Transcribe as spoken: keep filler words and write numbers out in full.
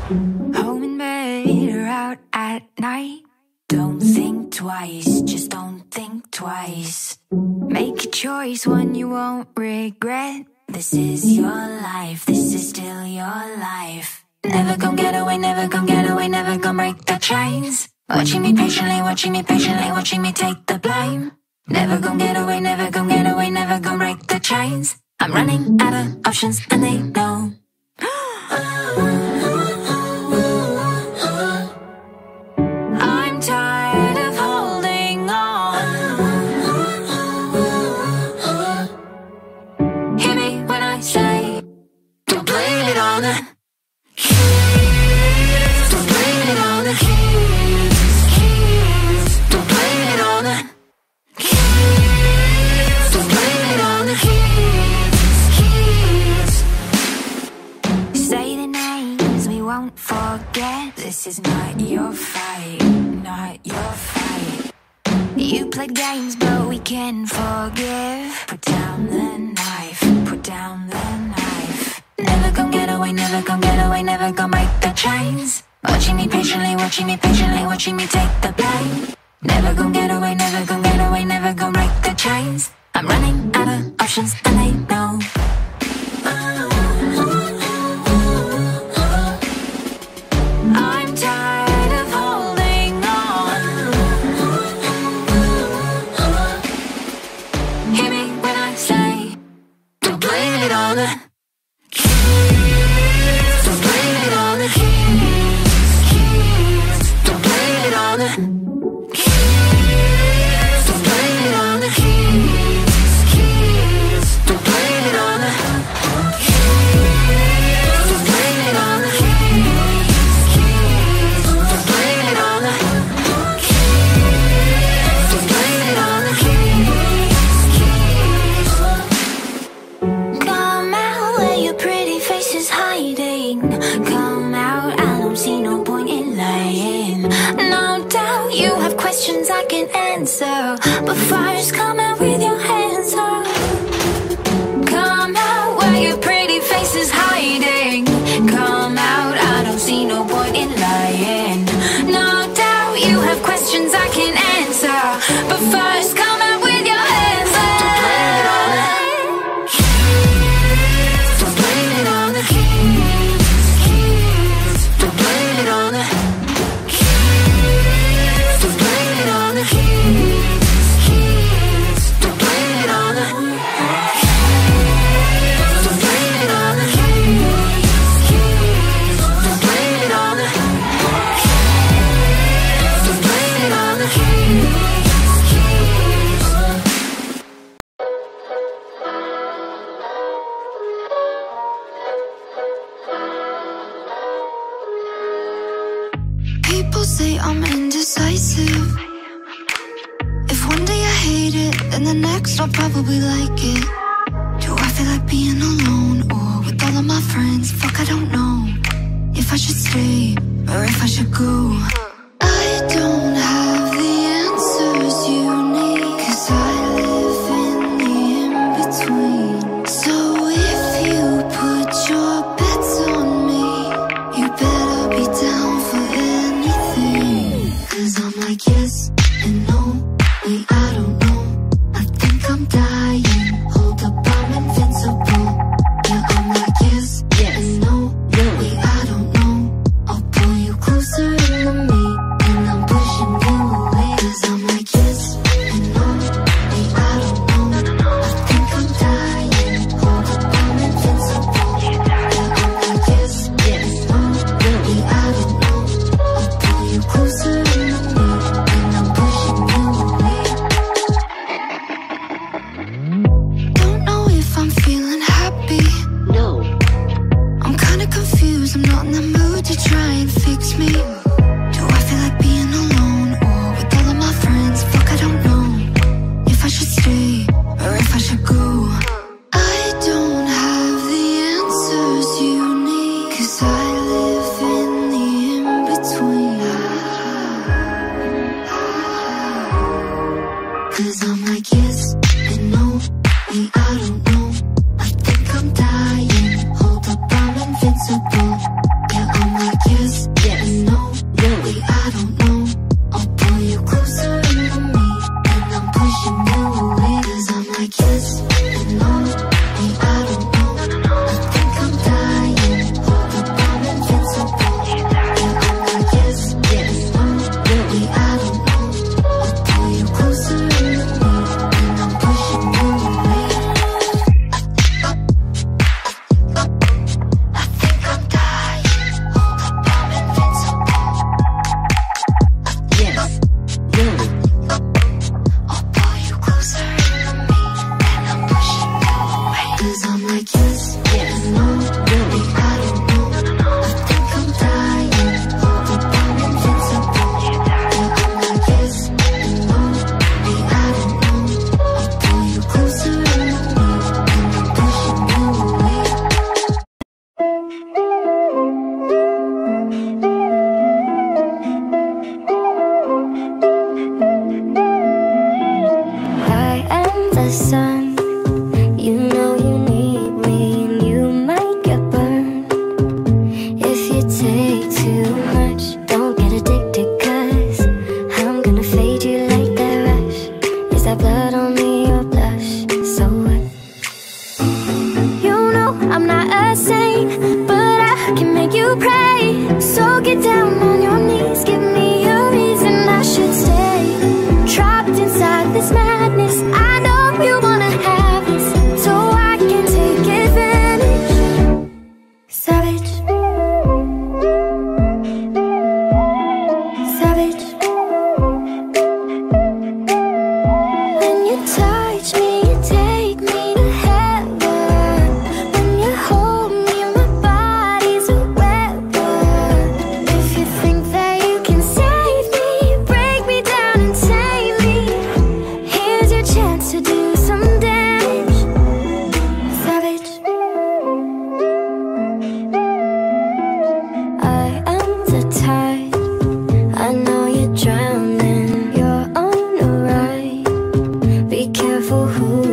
Home and bed or out at night. Don't think twice, just don't think twice. Make a choice, one you won't regret. This is your life, this is still your life. Never gon' get away, never gon' get away, never gon' break the chains. Watching me patiently, watching me patiently, watching me take the blame. Never gon' get away, never gon' get away, never gon' break the chains. I'm running out of options and they know. I'm tired of holding on. Hear me when I say, don't blame it on the keys. Don't blame it on the keys. Keys. Don't blame it on the keys. Don't blame it on the keys. Keys. Say the names we won't forget. This is not your fight, not your fight. You played games, but we can forgive. Put down the knife, put down the knife. Never gon' get away, never gon' get away, never gon' break the chains. Watching me patiently, watching me patiently, watching me take the blame. Never gon' get away, never gon' get away, never gon' break the chains. I'm running out of options and they know. I'm tired of holding on. Hear me when I say, don't blame it on the keys. Don't blame it on the keys. Keys. Don't blame it on the keys. Don't blame it on the keys. Keys. Don't blame it on the keys. Don't blame it on the keys. Keys. Don't blame it on the keys. Don't blame it on the keys. Keys. Come out where your pretty face is hiding. Come out, I don't see no point in lying. No doubt you have questions I can answer, but first come out with your hands up. Come out where your pretty face is hiding. Come out, I don't see no point in lying. No doubt you have questions I can answer, but first come out with your hands up. Don't blame it on the keys. Keys. Don't blame it on the keys. Don't blame it on the keys. Keys. Don't blame it on the keys. Don't blame it on the keys. Keys. Don't blame it on the keys. Don't blame it on the keys. Keys. People say I'm indecisive. If one day I hate it, then the next I'll probably like it. Do I feel like being alone or with all of my friends? Fuck, I don't know if I should stay or if I should go. I don't have the answers you need, 'cause I live in the in-between. So if you put your bets on me, you better be down for anything. 'Cause I'm like yes and no, wait, I don't know. I think I'm dying, hold up, I'm invincible. Yeah, I'm like yes, yes and no, wait, I don't know. I'll pull you closer into me, and I'm pushing you away. 'Cause I'm like yes and no, wait, I don't know. I think I'm dying, hold up, I'm invincible. Yeah, I'm like yes, yes, no, wait, I don't know. I'll pull you closer into me, and I'm pushing you away. Don't know if I'm feeling happy. No. I'm kinda confused, I'm not in the mood to try and fix me. Do I feel like being alone or with all of my friends? Fuck, I don't know if I should stay or if I should go. I don't have the answers you need, 'cause I live in the in-between. 'Cause I'm like yes and no, wait, I don't know. I think I'm dying, hold up, I'm invincible. Yeah, I'm like yes for who